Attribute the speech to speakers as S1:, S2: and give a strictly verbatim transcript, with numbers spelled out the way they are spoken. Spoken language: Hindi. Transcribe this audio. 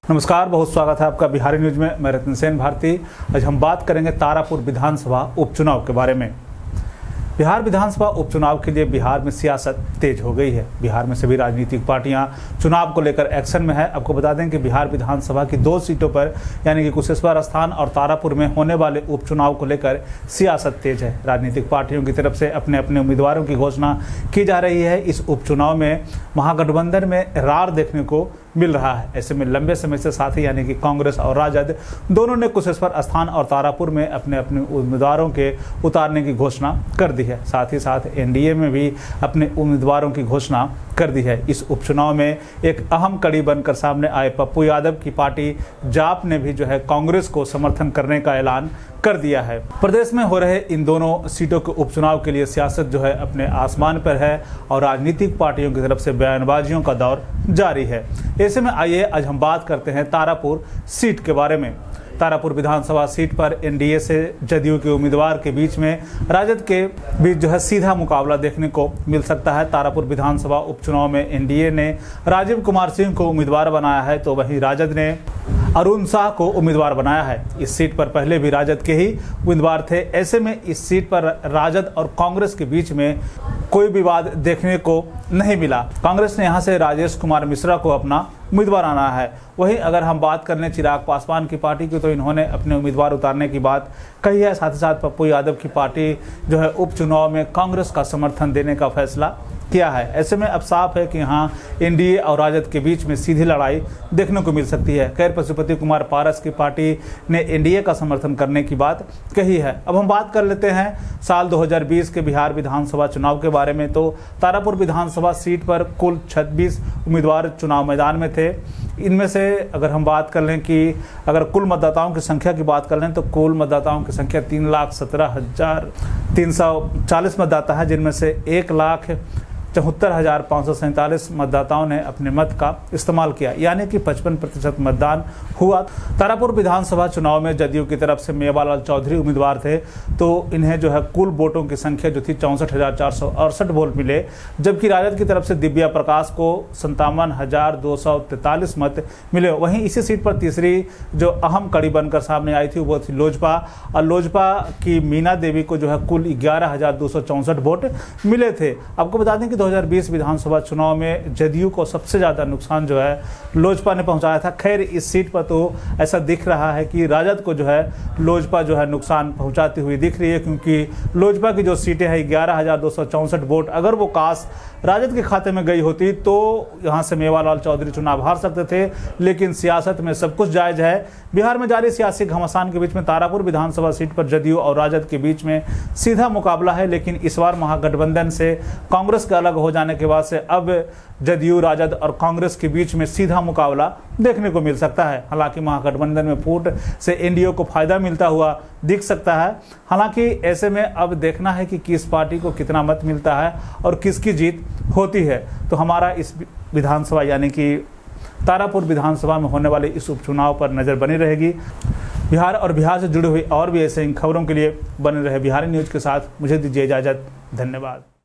S1: नमस्कार, बहुत स्वागत है आपका बिहारी न्यूज में। मैं रतन सेन भारती। आज हम बात करेंगे तारापुर विधानसभा उपचुनाव के बारे में। बिहार विधानसभा उपचुनाव के लिए बिहार में सियासत तेज हो गई है। बिहार में सभी राजनीतिक पार्टियां चुनाव को लेकर एक्शन में है। आपको बता दें कि बिहार विधानसभा की दो सीटों पर यानी कि कुशेश्वर स्थान और तारापुर में होने वाले उपचुनाव को लेकर सियासत तेज है। राजनीतिक पार्टियों की तरफ से अपने अपने उम्मीदवारों की घोषणा की जा रही है। इस उपचुनाव में महागठबंधन में रार देखने को मिल रहा है। ऐसे में लंबे समय से साथी यानी कि कांग्रेस और राजद दोनों ने कुशेश्वर स्थान और तारापुर में अपने अपने उम्मीदवारों के उतारने की घोषणा कर दी है। साथ ही साथ एनडीए में भी अपने उम्मीदवारों की घोषणा कर दी है। इस उपचुनाव में एक अहम कड़ी बनकर सामने आए पप्पू यादव की पार्टी जाप ने भी जो है कांग्रेस को समर्थन करने का ऐलान कर दिया है। प्रदेश में हो रहे इन दोनों सीटों के उपचुनाव के लिए सियासत जो है अपने आसमान पर है और राजनीतिक पार्टियों की तरफ से बयानबाजियों का दौर जारी है। ऐसे में आइए आज हम बात करते हैं तारापुर सीट के बारे में। तारापुर विधानसभा सीट पर एनडीए से जदयू के उम्मीदवार के बीच में राजद के बीच जो है सीधा मुकाबला देखने को मिल सकता है। तारापुर विधानसभा उपचुनाव में एनडीए ने राजीव कुमार सिंह को उम्मीदवार बनाया है, तो वहीं राजद ने अरुण शाह को उम्मीदवार बनाया है। इस सीट पर पहले भी राजद के ही उम्मीदवार थे। ऐसे में इस सीट पर राजद और कांग्रेस के बीच में कोई विवाद देखने को नहीं मिला। कांग्रेस ने यहां से राजेश कुमार मिश्रा को अपना उम्मीदवार आना है। वहीं अगर हम बात कर लें चिराग पासवान की पार्टी की, तो इन्होंने अपने उम्मीदवार उतारने की बात कही है। साथ ही साथ पप्पू यादव की पार्टी जो है उपचुनाव में कांग्रेस का समर्थन देने का फैसला किया है। ऐसे में अब साफ है कि यहाँ एनडीए और राजद के बीच में सीधी लड़ाई देखने को मिल सकती है। खैर, पशुपति कुमार पारस की पार्टी ने एनडीए का समर्थन करने की बात कही है। अब हम बात कर लेते हैं साल दो हज़ार बीस के बिहार विधानसभा चुनाव के बारे में। तो तारापुर विधानसभा सीट पर कुल छब्बीस उम्मीदवार चुनाव मैदान में थे। इनमें से अगर हम बात कर लें कि अगर कुल मतदाताओं की संख्या की बात कर लें तो कुल मतदाताओं की संख्या तीन लाख सत्रह हजार तीन सौ चालीस मतदाता है, जिनमें से एक लाख चौहत्तर हजार पाँच सौ सैंतालीस मतदाताओं ने अपने मत का इस्तेमाल किया, यानी कि पचपन प्रतिशत मतदान हुआ। तारापुर विधानसभा चुनाव में जदयू की तरफ से मेवालाल चौधरी उम्मीदवार थे, तो इन्हें जो है कुल वोटों की संख्या जो थी चौंसठ हजार चार सौ अड़सठ वोट मिले, जबकि राजद की तरफ से दिव्या प्रकाश को संतावन हजार दो सौ तैतालीस मत मिले। वहीं इसी सीट पर तीसरी जो अहम कड़ी बनकर सामने आई थी वो थी लोजपा, और लोजपा की मीना देवी को जो है कुल ग्यारह हजार दो सौ चौंसठ वोट मिले थे। आपको बता दें कि दो हज़ार बीस विधानसभा चुनाव में जदयू को सबसे ज्यादा नुकसान जो है लोजपा ने पहुंचाया था। खैर, इस सीट पर तो ऐसा दिख रहा है कि राजद को जो है लोजपा जो है नुकसान पहुंचाती हुई दिख रही है, क्योंकि लोजपा की जो सीटें हैं ग्यारह हजार दो सौ चौंसठ वोट अगर वो काश राजद के खाते में गई होती तो यहां से मेवालाल चौधरी चुनाव हार सकते थे। लेकिन सियासत में सब कुछ जायज है। बिहार में जारी सियासी घमासान के बीच में तारापुर विधानसभा सीट पर जदयू और राजद के बीच में सीधा मुकाबला है। लेकिन इस बार महागठबंधन से कांग्रेस के अलग हो जाने के बाद से अब जदयू, राजद और कांग्रेस के बीच में सीधा मुकाबला देखने को मिल सकता है। हालांकि महागठबंधन में फूट से एनडीए को फायदा मिलता हुआ दिख सकता है। हालांकि ऐसे में अब देखना है कि किस पार्टी को कितना मत मिलता है और किसकी जीत होती है। तो हमारा इस विधानसभा यानी कि तारापुर विधानसभा में होने वाले इस उपचुनाव पर नजर बनी रहेगी। बिहार और बिहार से जुड़ी हुई और भी ऐसे खबरों के लिए बने रहे बिहारी न्यूज के साथ। मुझे दीजिए इजाजत। धन्यवाद।